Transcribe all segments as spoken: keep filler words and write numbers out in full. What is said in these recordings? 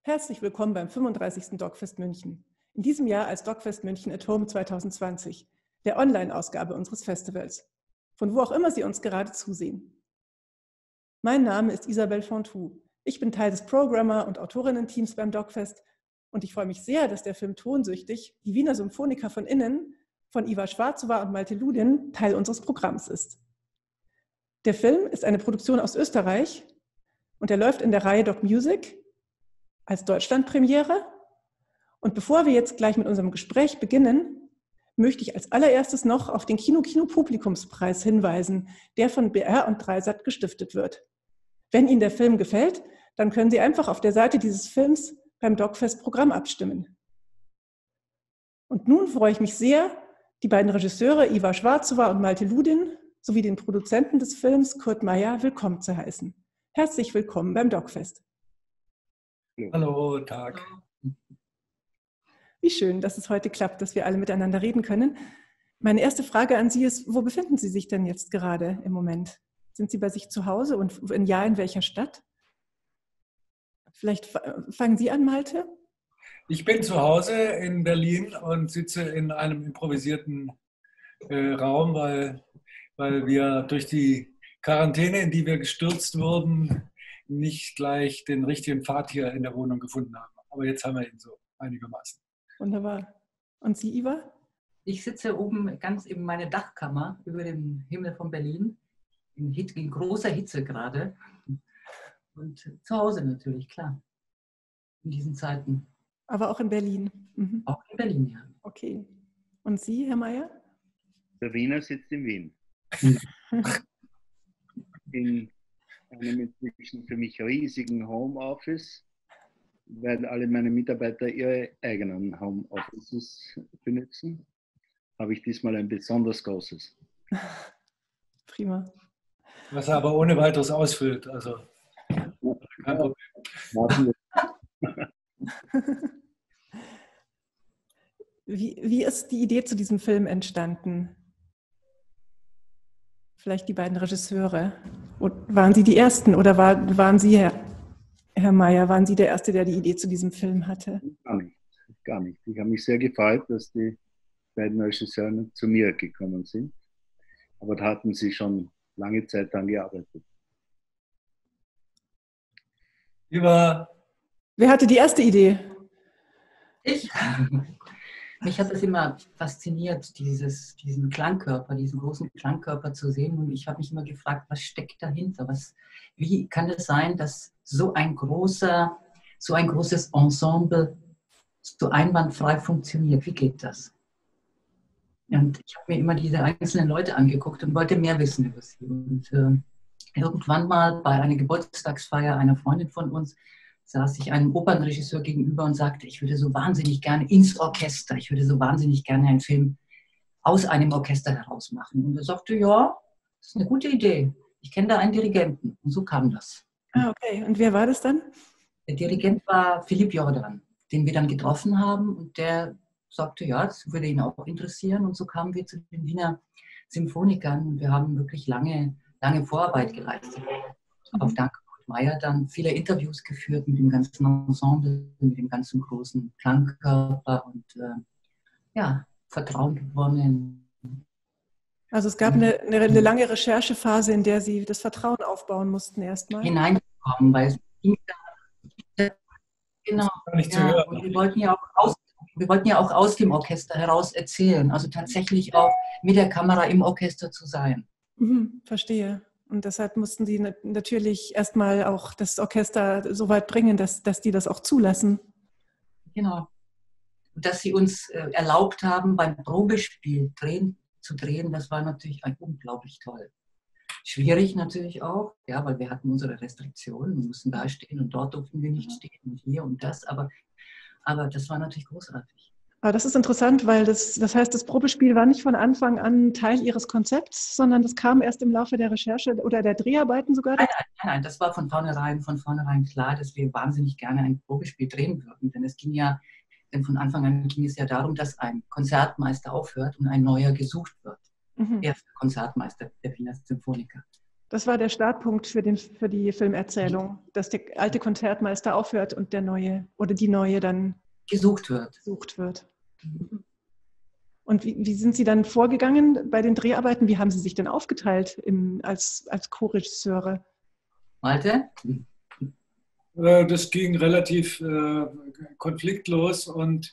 Herzlich willkommen beim fünfunddreißigsten DocFest München. In diesem Jahr als DocFest München at Home zweitausendzwanzig, der Online-Ausgabe unseres Festivals. Von wo auch immer Sie uns gerade zusehen. Mein Name ist Isabelle Fontou. Ich bin Teil des Programmer- und Autorinnen-Teams beim DocFest und ich freue mich sehr, dass der Film Tonsüchtig, die Wiener Symphoniker von innen, von Iva Schwarzowa und Malte Ludin Teil unseres Programms ist. Der Film ist eine Produktion aus Österreich und er läuft in der Reihe Doc Music als Deutschlandpremiere. Und bevor wir jetzt gleich mit unserem Gespräch beginnen, möchte ich als allererstes noch auf den Kino-Kino-Publikumspreis hinweisen, der von B R und Dreisat gestiftet wird. Wenn Ihnen der Film gefällt, dann können Sie einfach auf der Seite dieses Films beim DocFest-Programm abstimmen. Und nun freue ich mich sehr, die beiden Regisseure Iva Schwarzowa und Malte Ludin sowie den Produzenten des Films Kurt Meyer willkommen zu heißen. Herzlich willkommen beim DocFest. Hallo, Tag. Wie schön, dass es heute klappt, dass wir alle miteinander reden können. Meine erste Frage an Sie ist, wo befinden Sie sich denn jetzt gerade im Moment? Sind Sie bei sich zu Hause und wenn ja, in welcher Stadt? Vielleicht fangen Sie an, Malte? Ich bin zu Hause in Berlin und sitze in einem improvisierten äh, Raum, weil, weil wir durch die Quarantäne, in die wir gestürzt wurden, nicht gleich den richtigen Pfad hier in der Wohnung gefunden haben. Aber jetzt haben wir ihn so einigermaßen. Wunderbar. Und Sie, Iva? Ich sitze oben ganz in meiner Dachkammer über dem Himmel von Berlin, in, Hit, in großer Hitze gerade. Und zu Hause natürlich, klar, in diesen Zeiten. Aber auch in Berlin? Mhm. Auch in Berlin, ja. Okay. Und Sie, Herr Meyer? Der Wiener sitzt in Wien. in einem inzwischen für mich riesigen Homeoffice, weil alle meine Mitarbeiter ihre eigenen Homeoffices benutzen, habe ich diesmal ein besonders großes. Prima. Was er aber ohne weiteres ausfüllt. Also kein Problem. Wie, wie ist die Idee zu diesem Film entstanden? Vielleicht die beiden Regisseure. Und waren Sie die Ersten oder war, waren Sie, Herr, Herr Meyer, waren Sie der Erste, der die Idee zu diesem Film hatte? Gar nicht, gar nicht. Ich habe mich sehr gefreut, dass die beiden Regisseure zu mir gekommen sind. Aber da hatten sie schon lange Zeit daran gearbeitet. Über Wer hatte die erste Idee? Ich? Mich hat es immer fasziniert, dieses, diesen Klangkörper, diesen großen Klangkörper zu sehen. Und ich habe mich immer gefragt, was steckt dahinter? Was, wie kann es sein, dass so ein großer, so ein großes Ensemble so einwandfrei funktioniert? Wie geht das? Und ich habe mir immer diese einzelnen Leute angeguckt und wollte mehr wissen über sie. Und äh, irgendwann mal bei einer Geburtstagsfeier einer Freundin von uns saß ich einem Opernregisseur gegenüber und sagte, ich würde so wahnsinnig gerne ins Orchester, ich würde so wahnsinnig gerne einen Film aus einem Orchester heraus machen. Und er sagte, ja, das ist eine gute Idee. Ich kenne da einen Dirigenten. Und so kam das. Ah, okay. Und wer war das dann? Der Dirigent war Philipp Jordan, den wir dann getroffen haben. Und der sagte, ja, das würde ihn auch interessieren. Und so kamen wir zu den Wiener Symphonikern. Und wir haben wirklich lange, lange Vorarbeit geleistet. Mhm. Auf Dank Meyer dann viele Interviews geführt mit dem ganzen Ensemble, mit dem ganzen großen Klangkörper und äh, ja, Vertrauen gewonnen. Also es gab eine, eine, eine lange Recherchephase, in der Sie das Vertrauen aufbauen mussten erstmal. Hineingekommen, weil es ging da, genau. Ja, und wir wollten ja auch aus, wir wollten ja auch aus dem Orchester heraus erzählen, also tatsächlich auch mit der Kamera im Orchester zu sein. Mhm, verstehe. Und deshalb mussten Sie natürlich erstmal auch das Orchester so weit bringen, dass, dass die das auch zulassen. Genau. Und dass sie uns äh, erlaubt haben, beim Probespiel drehen, zu drehen, das war natürlich unglaublich toll. Schwierig natürlich auch, ja, weil wir hatten unsere Restriktionen, wir mussten da stehen und dort durften wir nicht stehen und hier und das, aber, aber das war natürlich großartig. Aber das ist interessant, weil das, das heißt, das Probespiel war nicht von Anfang an Teil Ihres Konzepts, sondern das kam erst im Laufe der Recherche oder der Dreharbeiten sogar? Nein, nein, nein, das war von vornherein, von vornherein klar, dass wir wahnsinnig gerne ein Probespiel drehen würden. Denn es ging ja, denn von Anfang an ging es ja darum, dass ein Konzertmeister aufhört und ein neuer gesucht wird. Mhm. Erster Konzertmeister der Wiener Symphoniker. Das war der Startpunkt für, den, für die Filmerzählung, dass der alte Konzertmeister aufhört und der neue oder die neue dann gesucht wird. Gesucht wird. Und wie, wie sind Sie dann vorgegangen bei den Dreharbeiten? Wie haben Sie sich denn aufgeteilt im, als, als Co-Regisseure? Malte? Das ging relativ äh, konfliktlos und,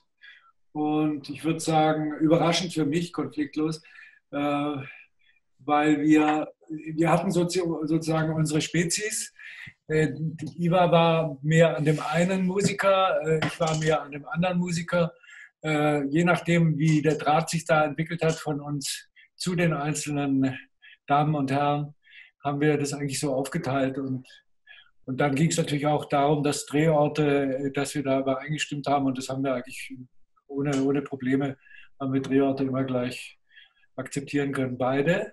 und ich würde sagen, überraschend für mich konfliktlos, äh, weil wir, wir hatten sozusagen unsere Spezies. Äh, Iva war mehr an dem einen Musiker, äh, ich war mehr an dem anderen Musiker. Äh, je nachdem, wie der Draht sich da entwickelt hat von uns zu den einzelnen Damen und Herren, haben wir das eigentlich so aufgeteilt. Und Und dann ging es natürlich auch darum, dass Drehorte, dass wir da übereingestimmt haben und das haben wir eigentlich ohne, ohne Probleme, haben wir Drehorte immer gleich akzeptieren können, beide.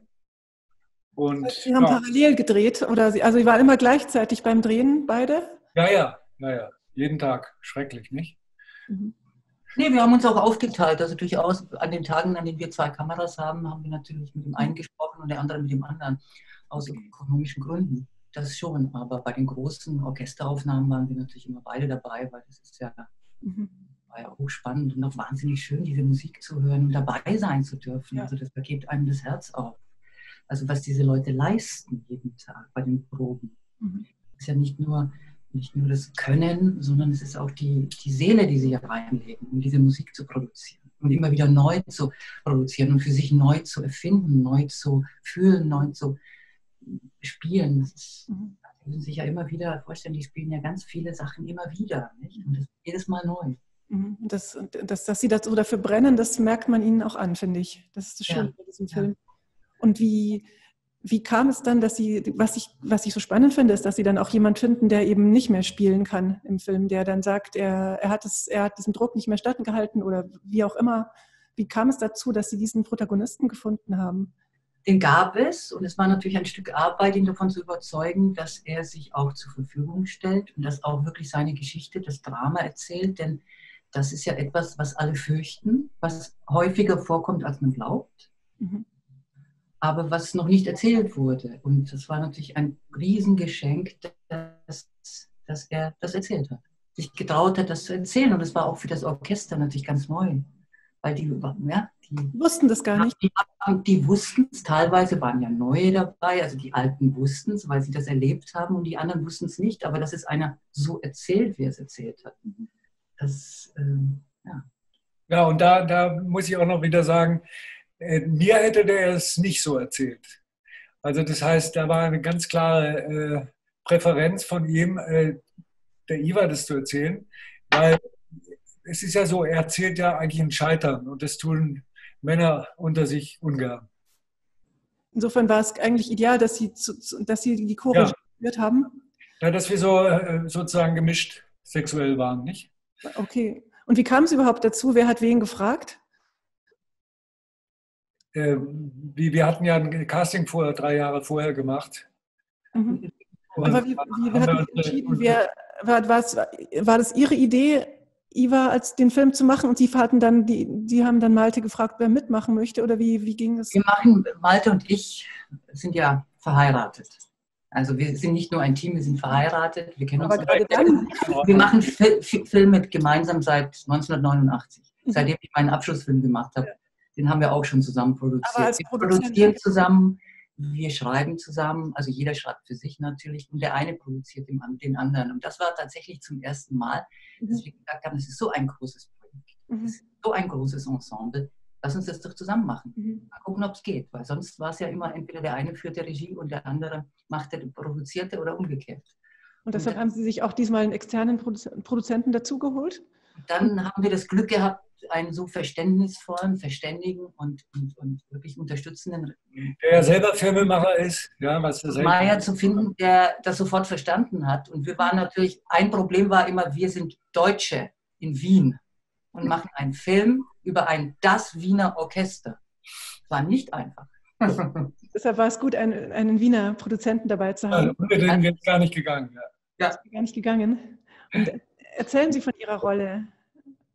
Und, Sie haben ja. parallel gedreht oder Sie, also Sie waren immer gleichzeitig beim Drehen, beide? Ja, ja, ja, ja, jeden Tag, schrecklich, nicht? Mhm. Nee, wir haben uns auch aufgeteilt, also durchaus an den Tagen, an denen wir zwei Kameras haben, haben wir natürlich mit dem einen gesprochen und der andere mit dem anderen, aus ökonomischen Gründen. Das schon, aber bei den großen Orchesteraufnahmen waren wir natürlich immer beide dabei, weil das ist ja, mhm. war ja hochspannend und auch wahnsinnig schön, diese Musik zu hören und dabei sein zu dürfen. Ja. Also das vergeht einem das Herz auf. Also was diese Leute leisten jeden Tag bei den Proben. Mhm. Das ist ja nicht nur, nicht nur das Können, sondern es ist auch die, die Seele, die sie hier reinlegen, um diese Musik zu produzieren und immer wieder neu zu produzieren und für sich neu zu erfinden, neu zu fühlen, neu zu spielen. Das ist, mhm. Sie müssen sich ja immer wieder vorstellen, die spielen ja ganz viele Sachen immer wieder. Nicht? Und das ist jedes Mal neu. Mhm. Das, das, dass Sie das so dafür brennen, das merkt man Ihnen auch an, finde ich. Das ist das Schöne bei diesem Film. Ja. Und wie, wie kam es dann, dass Sie, was ich, was ich so spannend finde, ist, dass Sie dann auch jemanden finden, der eben nicht mehr spielen kann im Film, der dann sagt, er, er, hat es, er hat diesen Druck nicht mehr standgehalten oder wie auch immer. Wie kam es dazu, dass Sie diesen Protagonisten gefunden haben? Den gab es und es war natürlich ein Stück Arbeit, ihn davon zu überzeugen, dass er sich auch zur Verfügung stellt und dass auch wirklich seine Geschichte, das Drama erzählt, denn das ist ja etwas, was alle fürchten, was häufiger vorkommt, als man glaubt, mhm. aber was noch nicht erzählt wurde. Und das war natürlich ein Riesengeschenk, dass, dass er das erzählt hat, sich getraut hat, das zu erzählen und das war auch für das Orchester natürlich ganz neu. Weil die, ja, die wussten das gar nicht. Die, die wussten es, teilweise waren ja Neue dabei, also die Alten wussten es, weil sie das erlebt haben und die anderen wussten es nicht, aber dass es einer so erzählt, wie er es erzählt hat. Das, ähm, ja. Ja, und da, da muss ich auch noch wieder sagen, äh, mir hätte der es nicht so erzählt. Also das heißt, da war eine ganz klare äh, Präferenz von ihm, äh, der Iva das zu erzählen, weil es ist ja so, er erzählt ja eigentlich ein Scheitern und das tun Männer unter sich ungern. Insofern war es eigentlich ideal, dass Sie, dass Sie die Chore geführt haben? Ja, dass wir so sozusagen gemischt sexuell waren, nicht? Okay. Und wie kam es überhaupt dazu? Wer hat wen gefragt? Äh, wir hatten ja ein Casting vorher, drei Jahre vorher gemacht. Mhm. Aber wie, wie, wie hat man entschieden, wer, war, war das Ihre Idee, Iva als den Film zu machen und Sie hatten dann die, die haben dann Malte gefragt, wer mitmachen möchte oder wie, wie ging es? Wir machen, Malte und ich sind ja verheiratet. Also wir sind nicht nur ein Team, wir sind verheiratet. Wir kennen Aber uns. gerade dann. Wir machen Filme gemeinsam seit neunzehnhundertneunundachtzig, mhm. seitdem ich meinen Abschlussfilm gemacht habe. Ja. Den haben wir auch schon zusammen produziert. Wir produzieren zusammen, wir schreiben zusammen, also jeder schreibt für sich natürlich und der eine produziert den anderen. Und das war tatsächlich zum ersten Mal, dass wir gesagt haben, das ist so ein großes Projekt, das ist so ein großes Ensemble, lass uns das doch zusammen machen. Mal gucken, ob es geht, weil sonst war es ja immer entweder der eine führte Regie und der andere machte, produzierte oder umgekehrt. Und deshalb und dann, haben Sie sich auch diesmal einen externen Produzenten dazugeholt? Dann haben wir das Glück gehabt, einen so verständnisvollen, verständigen und, und, und wirklich unterstützenden der ja selber Filmemacher ist, ja, was das Meier zu finden, der das sofort verstanden hat. Und wir waren natürlich, ein Problem war immer, wir sind Deutsche in Wien und machen einen Film über ein das Wiener Orchester. War nicht einfach. Deshalb war es gut, einen, einen Wiener Produzenten dabei zu haben. Ja, unbedingt wäre es gar nicht gegangen. Ja. Ja. Gar nicht gegangen. Und erzählen Sie von Ihrer Rolle.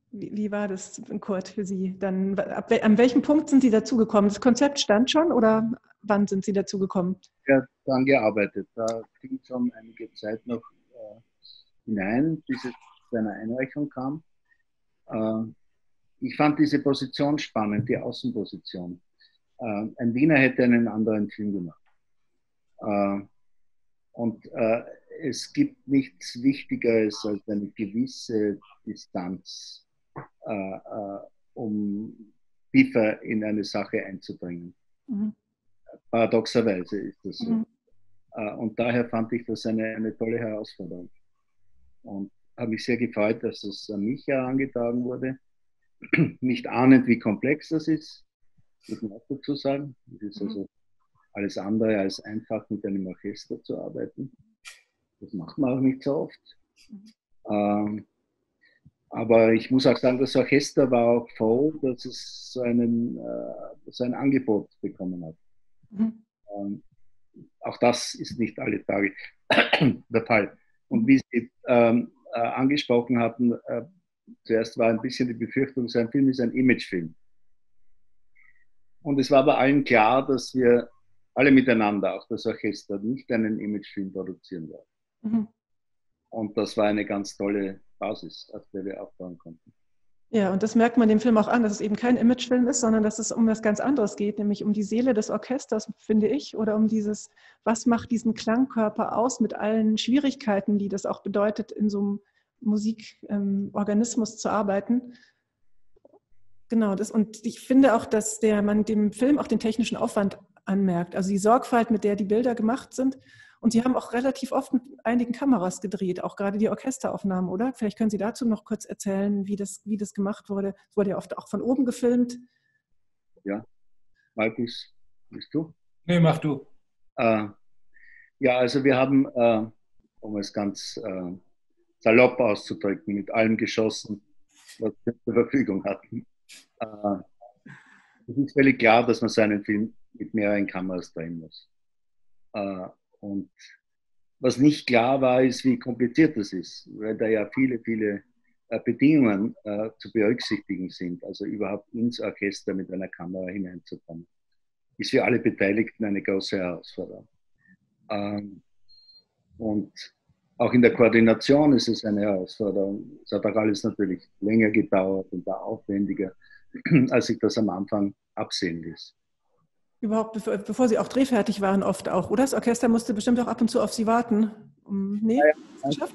Wie, wie war das, Kurt, für Sie? Dann, ab, an welchem Punkt sind Sie dazugekommen? Das Konzept stand schon oder wann sind Sie dazugekommen? Ja, daran gearbeitet. Da ging schon einige Zeit noch äh, hinein, bis es zu einer Einreichung kam. Äh, ich fand diese Position spannend, die Außenposition. Äh, ein Wiener hätte einen anderen Film gemacht. Äh, und äh, es gibt nichts Wichtigeres als eine gewisse Distanz, äh, äh, um tiefer in eine Sache einzudringen. Mhm. Paradoxerweise ist das so. Mhm. Äh, und daher fand ich das eine, eine tolle Herausforderung. Und habe mich sehr gefreut, dass es an mich herangetragen wurde. Nicht ahnend, wie komplex das ist, muss man auch dazu sagen. Es ist also alles andere als einfach, mit einem Orchester zu arbeiten. Das macht man auch nicht so oft. Ähm, aber ich muss auch sagen, das Orchester war auch froh, dass es so, einen, äh, so ein Angebot bekommen hat. Mhm. Ähm, auch das ist nicht alle Tage der Fall. Und wie Sie ähm, äh, angesprochen hatten, äh, zuerst war ein bisschen die Befürchtung, so ein Film ist ein Imagefilm. Und es war bei allen klar, dass wir alle miteinander, auch das Orchester, nicht einen Imagefilm produzieren werden. Mhm. Und das war eine ganz tolle Basis, auf der wir aufbauen konnten. Ja, und das merkt man dem Film auch an, dass es eben kein Imagefilm ist, sondern dass es um was ganz anderes geht, nämlich um die Seele des Orchesters, finde ich, oder um dieses, was macht diesen Klangkörper aus mit allen Schwierigkeiten, die das auch bedeutet, in so einem Musikorganismus ähm, zu arbeiten. Genau, das, und ich finde auch, dass der, man dem Film auch den technischen Aufwand anmerkt, also die Sorgfalt, mit der die Bilder gemacht sind. Und Sie haben auch relativ oft mit einigen Kameras gedreht, auch gerade die Orchesteraufnahmen, oder? Vielleicht können Sie dazu noch kurz erzählen, wie das, wie das gemacht wurde. Es wurde ja oft auch von oben gefilmt. Ja, Markus, bist du? Nee, mach du. Äh, ja, also wir haben, äh, um es ganz äh, salopp auszudrücken, mit allem geschossen, was wir zur Verfügung hatten. Äh, es ist völlig klar, dass man seinen Film mit mehreren Kameras drehen muss. Äh, und was nicht klar war, ist, wie kompliziert das ist, weil da ja viele, viele äh, Bedingungen äh, zu berücksichtigen sind, also überhaupt ins Orchester mit einer Kamera hineinzukommen. Ist für alle Beteiligten eine große Herausforderung. Ähm, und auch in der Koordination ist es eine Herausforderung. Es hat auch alles natürlich länger gedauert und war aufwendiger, als ich das am Anfang absehen ließ. Überhaupt, bevor, bevor Sie auch drehfertig waren, oft auch, oder? Das Orchester musste bestimmt auch ab und zu auf Sie warten. Um, nee, ja, ja, geschafft?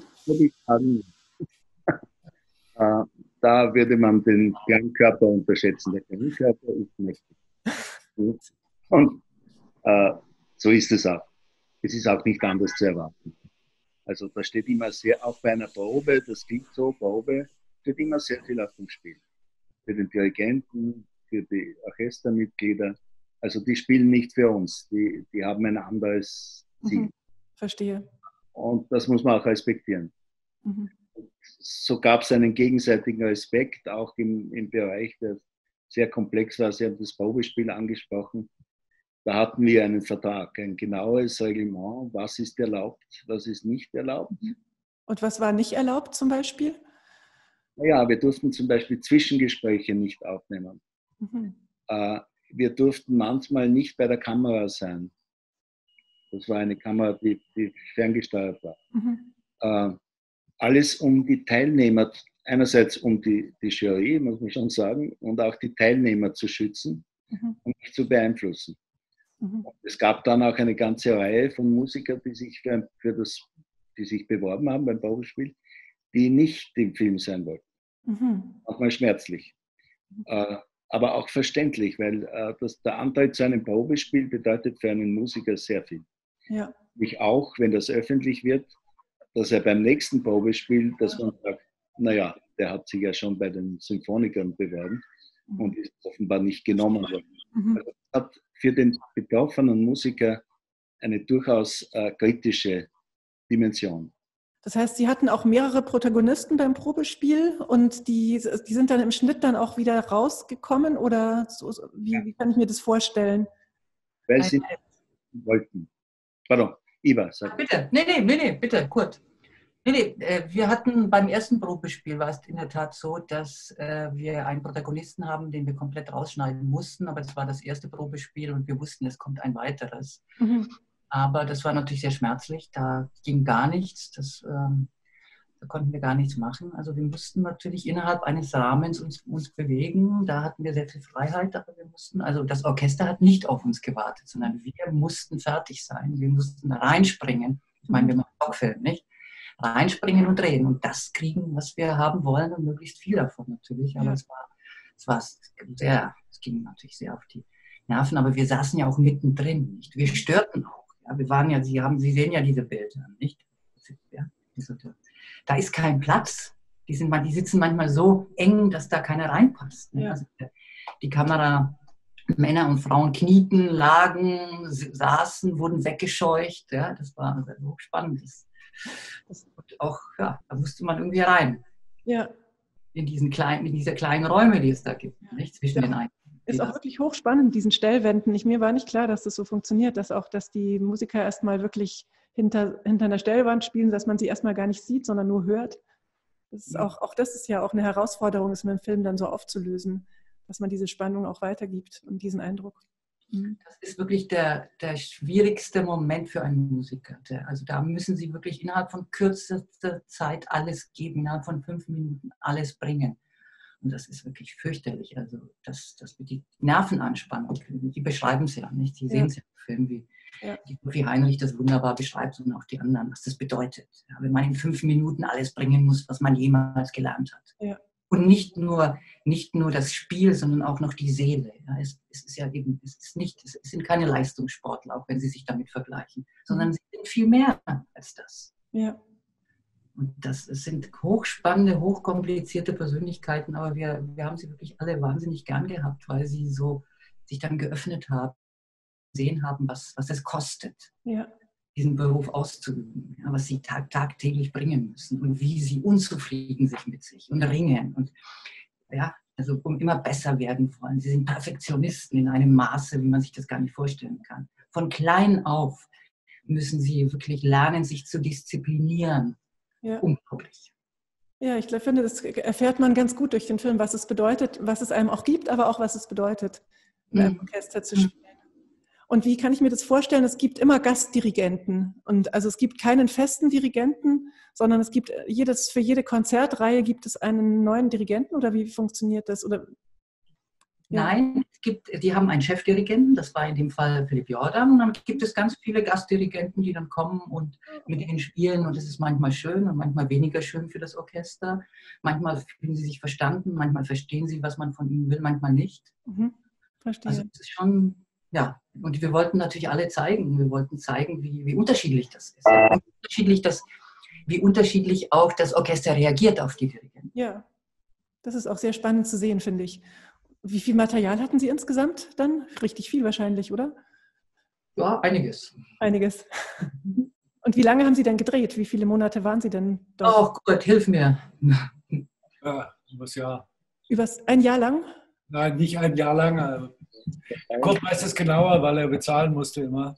äh, da würde man den Klangkörper unterschätzen. Der Klangkörper ist mächtig. Und äh, so ist es auch. Es ist auch nicht anders zu erwarten. Also da steht immer sehr, auch bei einer Probe, das klingt so, Probe, steht immer sehr viel auf dem Spiel. Für den Dirigenten, für die Orchestermitglieder. Also die spielen nicht für uns, die, die haben ein anderes Ziel. Mhm, verstehe. Und das muss man auch respektieren. Mhm. So gab es einen gegenseitigen Respekt, auch im, im Bereich, der sehr komplex war. Sie haben das Probespiel angesprochen. Da hatten wir einen Vertrag, ein genaues Reglement, was ist erlaubt, was ist nicht erlaubt. Und was war nicht erlaubt zum Beispiel? Naja, wir durften zum Beispiel Zwischengespräche nicht aufnehmen. Mhm. Äh, wir durften manchmal nicht bei der Kamera sein. Das war eine Kamera, die, die ferngesteuert war. Mhm. Äh, alles um die Teilnehmer, einerseits um die, die Jury, muss man schon sagen, und auch die Teilnehmer zu schützen mhm. und nicht zu beeinflussen. Mhm. Es gab dann auch eine ganze Reihe von Musikern, die sich, für, für das, die sich beworben haben beim Probespiel, die nicht im Film sein wollten. Mhm. Auch mal schmerzlich. Mhm. Äh, aber auch verständlich, weil äh, das, der Antritt zu einem Probespiel bedeutet für einen Musiker sehr viel. Ja. Ich auch, wenn das öffentlich wird, dass er beim nächsten Probespiel, dass man sagt, naja, der hat sich ja schon bei den Symphonikern beworben mhm. und ist offenbar nicht genommen worden. Mhm. Also das hat für den betroffenen Musiker eine durchaus äh, kritische Dimension. Das heißt, Sie hatten auch mehrere Protagonisten beim Probespiel und die, die sind dann im Schnitt dann auch wieder rausgekommen oder so, wie, ja. wie kann ich mir das vorstellen? Weil sie wollten. Pardon, Iva, sag. Bitte, nee, nee, nee, nee, bitte, Kurt. Nee, nee, äh, wir hatten beim ersten Probespiel war es in der Tat so, dass äh, wir einen Protagonisten haben, den wir komplett rausschneiden mussten, aber das war das erste Probespiel und wir wussten, es kommt ein weiteres. Mhm. Aber das war natürlich sehr schmerzlich, da ging gar nichts, das, ähm, da konnten wir gar nichts machen. Also wir mussten natürlich innerhalb eines Rahmens uns, uns bewegen, da hatten wir sehr viel Freiheit, aber wir mussten, also das Orchester hat nicht auf uns gewartet, sondern wir mussten fertig sein, wir mussten reinspringen. Ich meine, wir machen Talkfilm, nicht? Reinspringen und drehen und das kriegen, was wir haben wollen und möglichst viel davon natürlich. Aber ja. es war, es war sehr, es ging natürlich sehr auf die Nerven, aber wir saßen ja auch mittendrin, nicht? Wir störten auch. Ja? Wir waren ja, Sie haben, Sie sehen ja diese Bilder, nicht? Ja? Da ist kein Platz. Die, sind, die sitzen manchmal so eng, dass da keiner reinpasst. Ne? Ja. Also die Kamera, Männer und Frauen knieten, lagen, saßen, wurden weggescheucht. Ja? Das war hochspannend. Das, Das auch, ja, da musste man irgendwie rein. Ja. In diesen kleinen, in diese kleinen Räume, die es da gibt, nicht? Zwischen ja. den einen. Ist auch wirklich hochspannend, diesen Stellwänden. Ich, mir war nicht klar, dass das so funktioniert, dass auch, dass die Musiker erstmal wirklich hinter, hinter einer Stellwand spielen, dass man sie erstmal gar nicht sieht, sondern nur hört. Das ist auch, auch das ist ja auch eine Herausforderung, es mit dem Film dann so aufzulösen, dass man diese Spannung auch weitergibt und diesen Eindruck. Das ist wirklich der, der schwierigste Moment für einen Musiker. Der, also da müssen Sie wirklich innerhalb von kürzester Zeit alles geben, innerhalb von fünf Minuten alles bringen. Und das ist wirklich fürchterlich. Also das, das wird die Nervenanspannung, die beschreiben es ja nicht. Sie ja. sehen es ja im Film, wie, ja. wie Heinrich das wunderbar beschreibt und auch die anderen, was das bedeutet. Ja, wenn man in fünf Minuten alles bringen muss, was man jemals gelernt hat. Ja. Und nicht nur, nicht nur das Spiel, sondern auch noch die Seele. Ja, es, es ist ja eben, es ist nicht, es sind keine Leistungssportler, auch wenn sie sich damit vergleichen, sondern sie sind viel mehr als das. Ja. Und das sind hochspannende, hochkomplizierte Persönlichkeiten, aber wir, wir haben sie wirklich alle wahnsinnig gern gehabt, weil sie so sich dann geöffnet haben, gesehen haben, was, was es kostet. Ja. Diesen Beruf auszuüben, ja, was sie tag, tagtäglich bringen müssen und wie sie unzufrieden sind mit sich und ringen und ja, also um immer besser werden wollen. Sie sind Perfektionisten in einem Maße, wie man sich das gar nicht vorstellen kann. Von klein auf müssen sie wirklich lernen, sich zu disziplinieren. Ja. Unglaublich. Ja, ich finde, das erfährt man ganz gut durch den Film, was es bedeutet, was es einem auch gibt, aber auch was es bedeutet, in einem Orchester zu spielen. Und wie kann ich mir das vorstellen? Es gibt immer Gastdirigenten. Und also es gibt keinen festen Dirigenten, sondern es gibt jedes, für jede Konzertreihe gibt es einen neuen Dirigenten oder wie funktioniert das? Oder, ja. Nein, es gibt, die haben einen Chefdirigenten, das war in dem Fall Philipp Jordan. Und dann gibt es ganz viele Gastdirigenten, die dann kommen und mit ihnen spielen. Und es ist manchmal schön und manchmal weniger schön für das Orchester. Manchmal fühlen sie sich verstanden, manchmal verstehen sie, was man von ihnen will, manchmal nicht. Mhm. Verstehe. Also es ist schon... Ja, und wir wollten natürlich alle zeigen, wir wollten zeigen, wie, wie unterschiedlich das ist. Wie unterschiedlich, das, wie unterschiedlich auch das Orchester reagiert auf die Dirigenten. Ja, das ist auch sehr spannend zu sehen, finde ich. Wie viel Material hatten Sie insgesamt dann? Richtig viel wahrscheinlich, oder? Ja, einiges. Einiges. Und wie lange haben Sie denn gedreht? Wie viele Monate waren Sie denn dort? Oh Gott, hilf mir. Ja, übers Jahr. Übers ein Jahr lang? Nein, nicht ein Jahr lang. Kurt weiß es genauer, weil er bezahlen musste immer.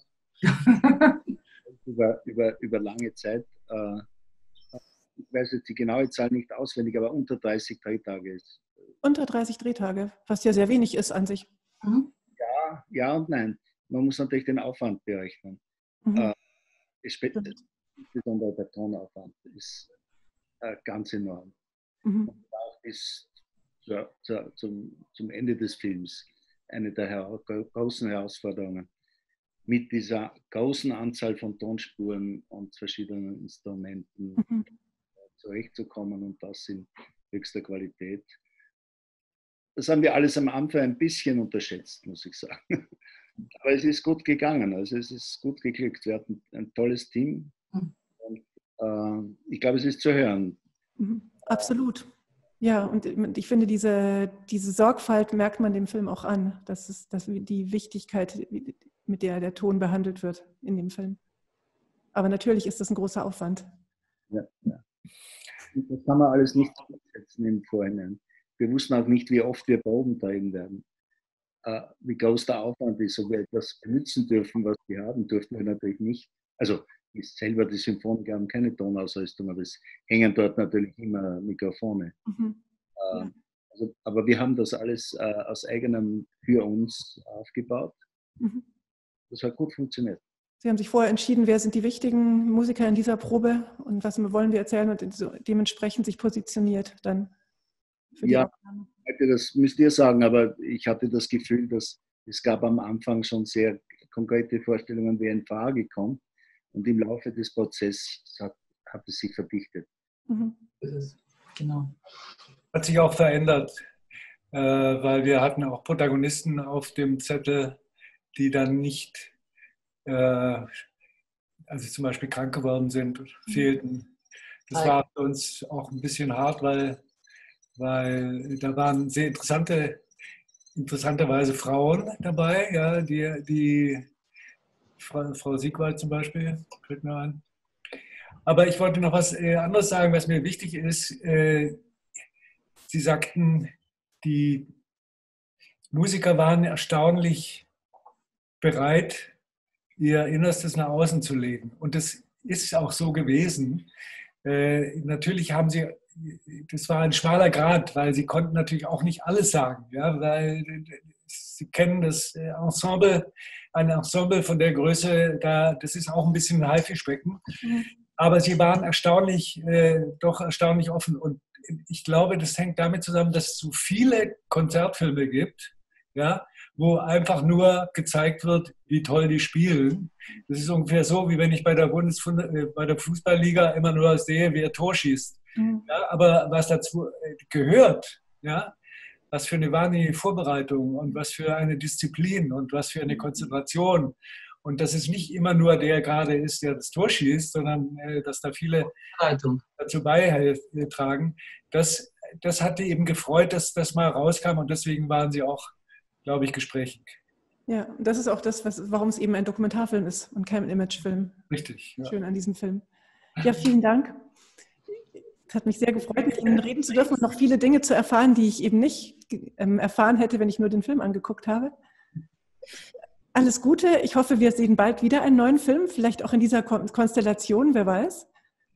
über, über, über lange Zeit. Äh, ich weiß jetzt die genaue Zahl nicht auswendig, aber unter dreißig Drehtage ist. Unter dreißig Drehtage, was ja sehr wenig ist an sich. Mhm. Ja, ja und nein. Man muss natürlich den Aufwand berechnen. Mhm. Äh, insbesondere der Tonaufwand ist äh, ganz enorm. Mhm. Und auch bis zu, zu, zum, zum Ende des Films eine der hera großen Herausforderungen, mit dieser großen Anzahl von Tonspuren und verschiedenen Instrumenten mhm. zurechtzukommen und das in höchster Qualität. Das haben wir alles am Anfang ein bisschen unterschätzt, muss ich sagen. Aber es ist gut gegangen, also es ist gut geglückt. Wir hatten ein tolles Team mhm. und äh, ich glaube, es ist zu hören. Mhm. Absolut. Ja, und ich finde, diese, diese Sorgfalt merkt man dem Film auch an. Das ist das, die Wichtigkeit, mit der der Ton behandelt wird in dem Film. Aber natürlich ist das ein großer Aufwand. Ja, ja. Das kann man alles nicht setzen im Vorhinein. Wir wussten auch nicht, wie oft wir Proben drehen werden. Äh, wie groß der Aufwand ist, ob wir etwas benutzen dürfen, was wir haben, durften wir natürlich nicht. Also ist selber die Symphoniker haben keine Tonausrüstung, aber es hängen dort natürlich immer Mikrofone. Mhm. Äh, Ja. also, aber wir haben das alles äh, aus eigenem für uns aufgebaut. Mhm. Das hat gut funktioniert. Sie haben sich vorher entschieden, wer sind die wichtigen Musiker in dieser Probe und was wollen wir erzählen und so dementsprechend sich positioniert dann für die Ja, Aufnahme. das müsst ihr sagen, aber ich hatte das Gefühl, dass es gab am Anfang schon sehr konkrete Vorstellungen, wer in Frage kommt. Und im Laufe des Prozesses hat, hat es sich verdichtet. Mhm. Das ist, genau. Hat sich auch verändert, äh, weil wir hatten auch Protagonisten auf dem Zettel, die dann nicht, äh, also zum Beispiel krank geworden sind, fehlten. Das war für uns auch ein bisschen hart, weil, weil da waren sehr interessante, interessanterweise Frauen dabei, ja, die, die Frau, Frau Siegwald zum Beispiel, fällt mir ein. Aber ich wollte noch was anderes sagen, was mir wichtig ist. Sie sagten, die Musiker waren erstaunlich bereit, ihr Innerstes nach außen zu legen. Und das ist auch so gewesen. Äh, natürlich haben sie, das war ein schmaler Grat, weil sie konnten natürlich auch nicht alles sagen, ja, weil sie kennen das Ensemble, ein Ensemble von der Größe, da, das ist auch ein bisschen ein Haifischbecken. Mhm. Aber sie waren erstaunlich, äh, doch erstaunlich offen. Und ich glaube, das hängt damit zusammen, dass es so viele Konzertfilme gibt, ja, wo einfach nur gezeigt wird, wie toll die spielen. Das ist ungefähr so, wie wenn ich bei der, Bundes bei der Fußballliga immer nur sehe, wie er Tor schießt. Mhm. Ja, aber was dazu gehört, ja, was für eine wahnsinnige Vorbereitung und was für eine Disziplin und was für eine Konzentration. Und dass es nicht immer nur der gerade ist, der das Tor schießt, sondern äh, dass da viele dazu beitragen. Das, das hat die eben gefreut, dass das mal rauskam und deswegen waren sie auch, glaube ich, gesprächig. Ja, das ist auch das, was, warum es eben ein Dokumentarfilm ist und kein Imagefilm. Richtig. Ja. Schön an diesem Film. Ja, vielen Dank. Es hat mich sehr gefreut, mit Ihnen reden zu dürfen und noch viele Dinge zu erfahren, die ich eben nicht ähm, erfahren hätte, wenn ich nur den Film angeguckt habe. Alles Gute. Ich hoffe, wir sehen bald wieder einen neuen Film, vielleicht auch in dieser Konstellation, wer weiß.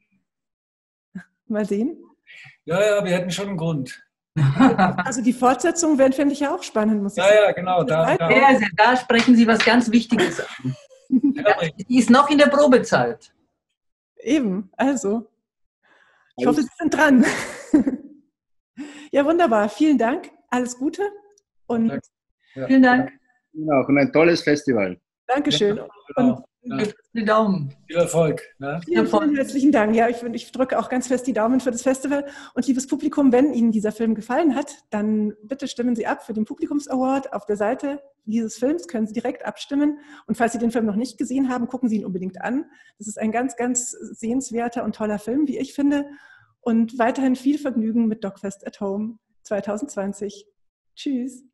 Mal sehen. Ja, ja, wir hätten schon einen Grund. Also die Fortsetzung wäre, finde ich ja auch spannend, muss ich ja, sagen. Ja, ja, genau. Da, da, ja, da sprechen Sie was ganz Wichtiges an. Die ist noch in der Probezeit. Eben, also. Ich hoffe, Sie sind dran. Ja, wunderbar. Vielen Dank. Alles Gute. Und ja. Vielen Dank. Genau, und ein tolles Festival. Dankeschön. Ja, genau. Und die Daumen. Viel Erfolg. Ne? Vielen, vielen herzlichen Dank. Ja, ich, ich drücke auch ganz fest die Daumen für das Festival. Und liebes Publikum, wenn Ihnen dieser Film gefallen hat, dann bitte stimmen Sie ab für den Publikums-Award. Auf der Seite dieses Films können Sie direkt abstimmen. Und falls Sie den Film noch nicht gesehen haben, gucken Sie ihn unbedingt an. Das ist ein ganz, ganz sehenswerter und toller Film, wie ich finde. Und weiterhin viel Vergnügen mit DocFest at Home zwanzig zwanzig. Tschüss.